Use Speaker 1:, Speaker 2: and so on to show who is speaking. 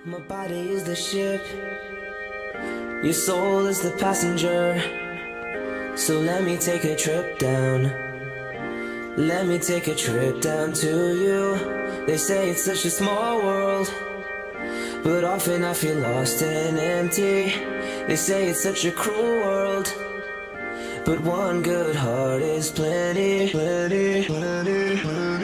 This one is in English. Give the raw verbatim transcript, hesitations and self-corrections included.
Speaker 1: My body is the ship, your soul is the passenger. So let me take a trip down. Let me take a trip down to you. They say it's such a small world, but often I feel lost and empty. They say it's such a cruel world, but one good heart is plenty, plenty, plenty, plenty.